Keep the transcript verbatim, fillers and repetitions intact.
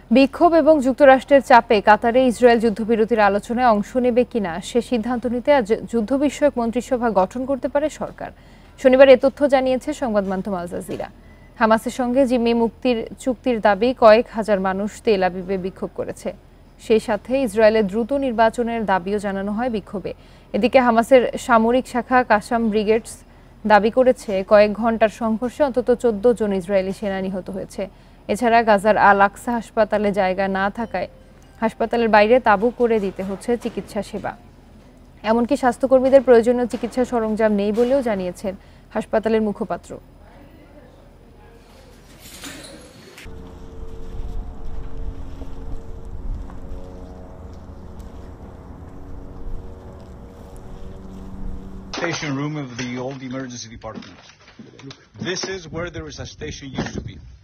বিক্ষোভ এবং যুক্তরাষ্ট্রের চাপে কাতারে ইসরায়েল যুদ্ধবিরতির আলোচনায় অংশ নেবে কিনা সে সিদ্ধান্ত নিতে আজ যুদ্ধ বিষয়ক মন্ত্রিসভা গঠন করতে পারে সরকার। শনিবার এ তথ্য জানিয়েছে সংবাদ মাধ্যম আল জাজিরা। হামাসের সঙ্গে জিম্মি মুক্তির চুক্তির দাবি কয়েক হাজার মানুষ তেল আবিবে বিক্ষোভ করেছে। সেই সাথে ইসরায়েলের দ্রুত নির্বাচনের দাবিও জানানো হয় বিক্ষোভে। এদিকে হামাসের সামরিক শাখা কাসাম ব্রিগেডস দাবি করেছে কয়েক ঘন্টার সংঘর্ষে অন্তত চোদ্দ জন ইসরায়েলি সেনা নিহত হয়েছে। এছাড়া গাজার আল আকসা হাসপাতালে জায়গা না থাকায় হাসপাতালের বাইরে তাঁবু করে দিতে হচ্ছে চিকিৎসা সেবা। এমনকি স্বাস্থ্যকর্মীদের প্রয়োজনীয় চিকিৎসা সরঞ্জাম নেই বলেও জানিয়েছেন হাসপাতালের মুখপাত্র। Station room of the old emergency department. This is where there was a station used to be.